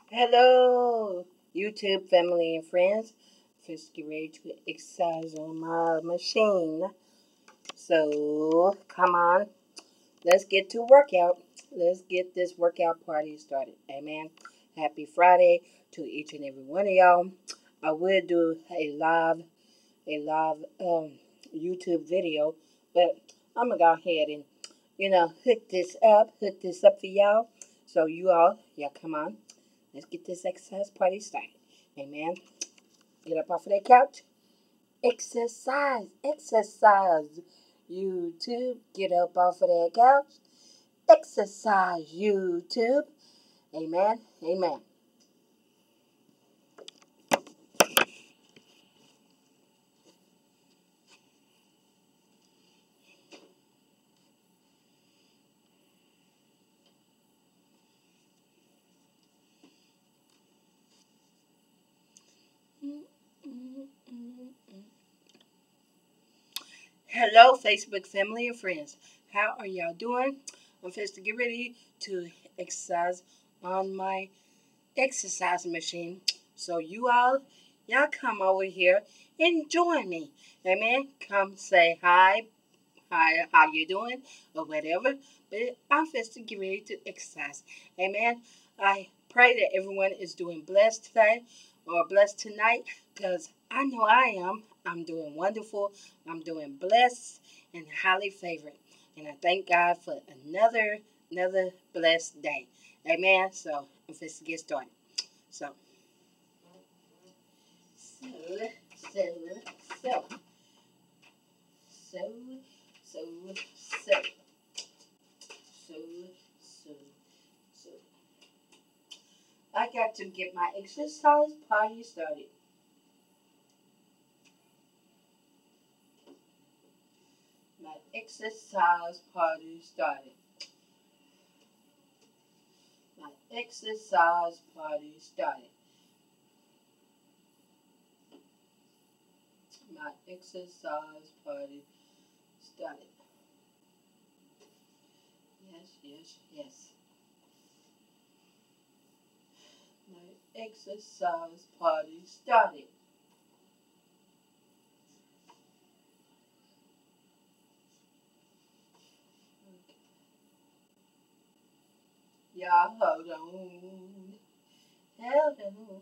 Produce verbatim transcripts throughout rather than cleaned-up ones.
Hello, YouTube family and friends. Just get ready to exercise on my machine. So, come on, let's get to workout. Let's get this workout party started. Amen. Happy Friday to each and every one of y'all. I will do a live, a live um, YouTube video, but I'm gonna go ahead and you know hook this up, hook this up for y'all. So you all, y'all come on. Let's get this exercise party started. Amen. Get up off of that couch. Exercise. Exercise. YouTube. Get up off of that couch. Exercise. YouTube. Amen. Amen. Hello, Facebook family and friends. How are y'all doing? I'm supposed to get ready to exercise on my exercise machine. So you all, y'all come over here and join me. Amen. Come say hi, hi, how you doing, or whatever. But I'm supposed to get ready to exercise. Amen. I pray that everyone is doing blessed today or blessed tonight, because I know I am. I'm doing wonderful. I'm doing blessed and highly favored. And I thank God for another another blessed day. Amen. So I'm supposed to get started. So, so, so, so, so, so, so, so, so, so. I got to get my exercise party started. My exercise party started. My exercise party started. My exercise party started. Yes, yes, yes. My exercise party started. Y'all hold on. Hold on.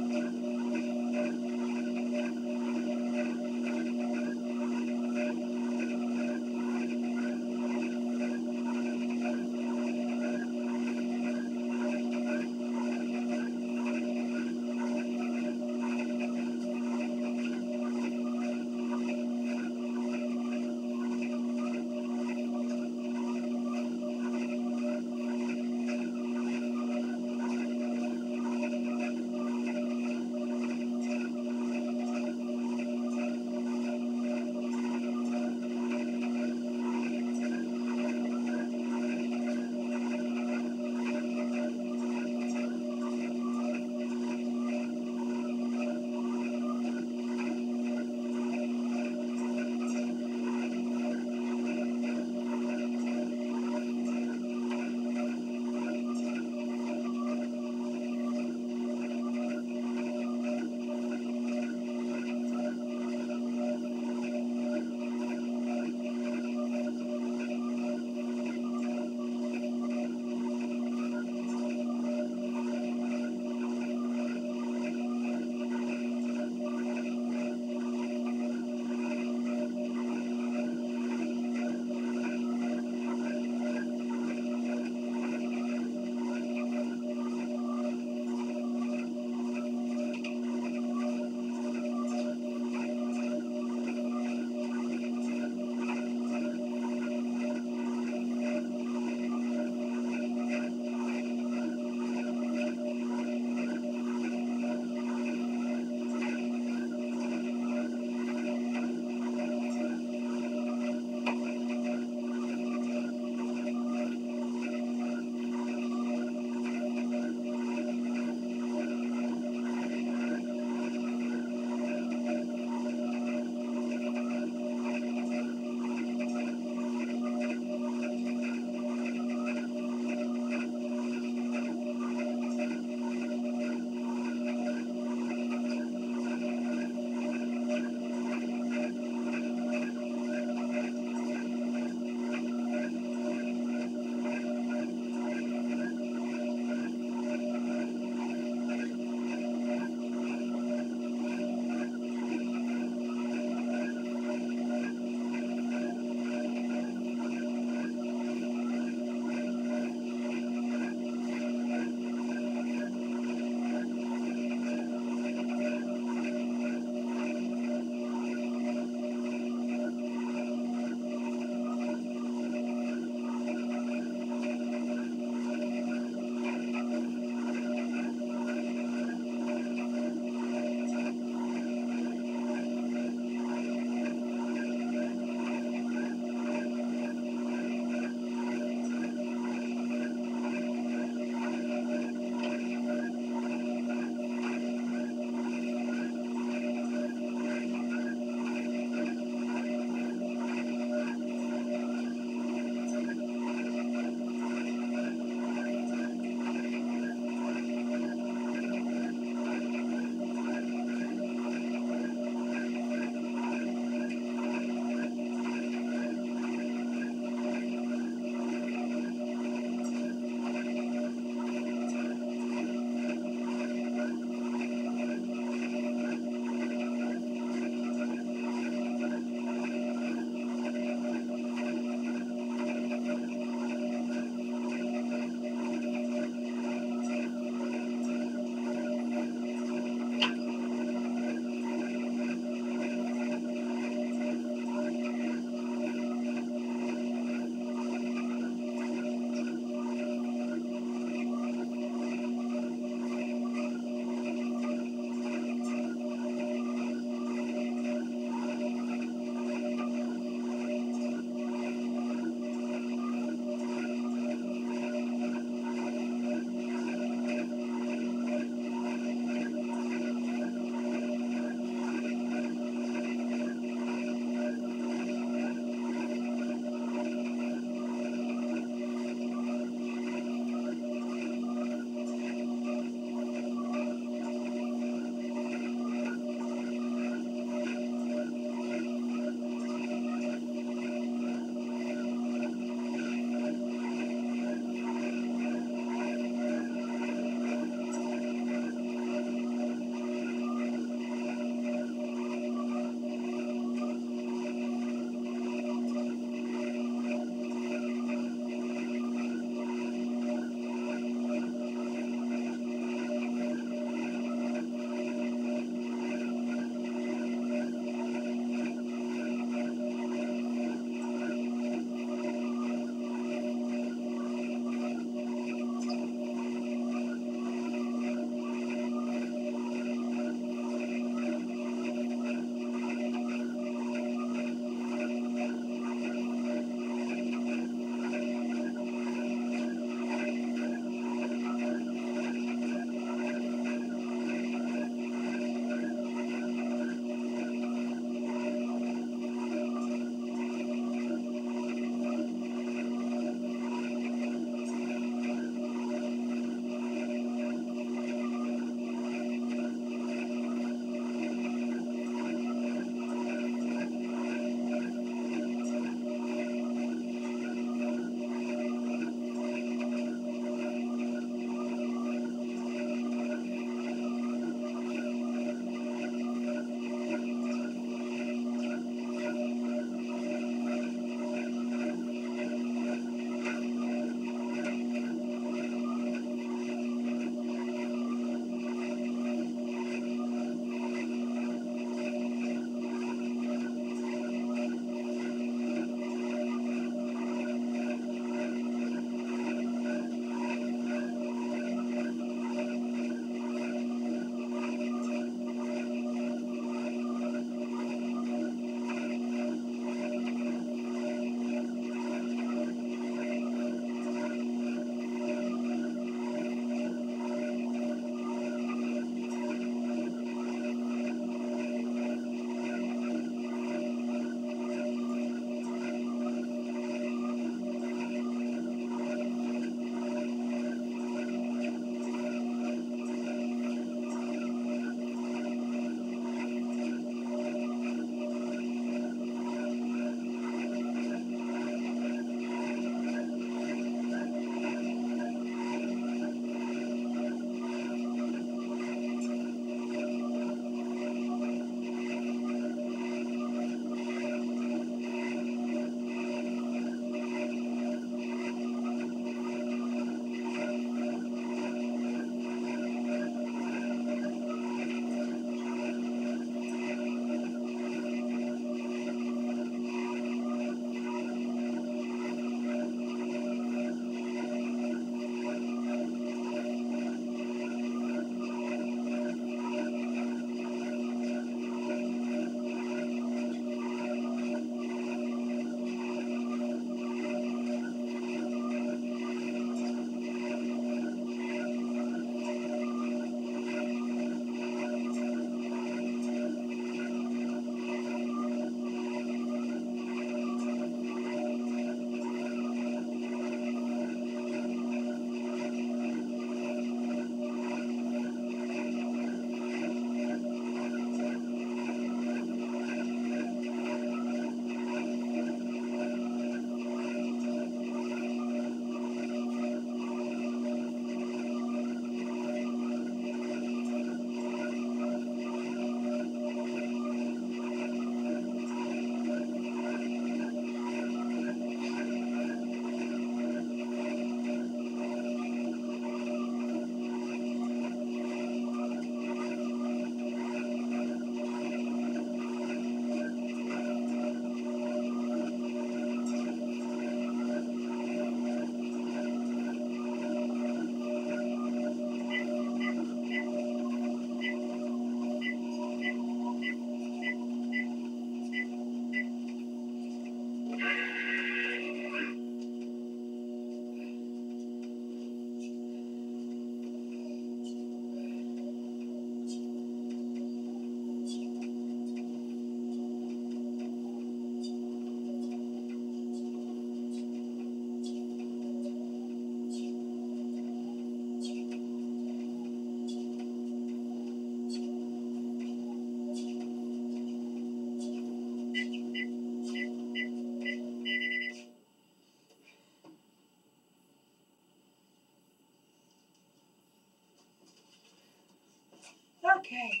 Okay.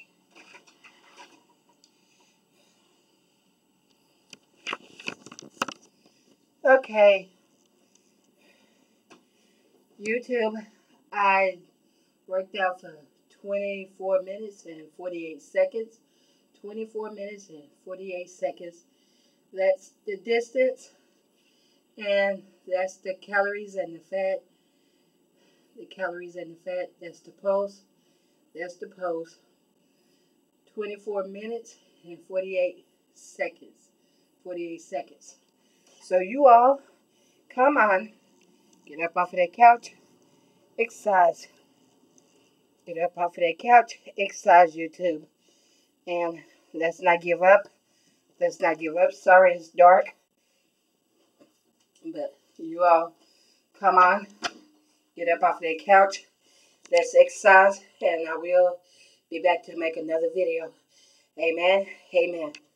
Okay. YouTube, I worked out for twenty-four minutes and forty-eight seconds. twenty-four minutes and forty-eight seconds. That's the distance, and that's the calories and the fat. The calories and the fat, that's the pulse. That's the pulse. twenty-four minutes and forty-eight seconds. forty-eight seconds. So you all, come on. Get up off of that couch. Exercise. Get up off of that couch. Exercise, YouTube. And let's not give up. Let's not give up. Sorry it's dark. But you all, come on. Get up off of that couch. Let's exercise. And I will be back to make another video. Amen. Amen.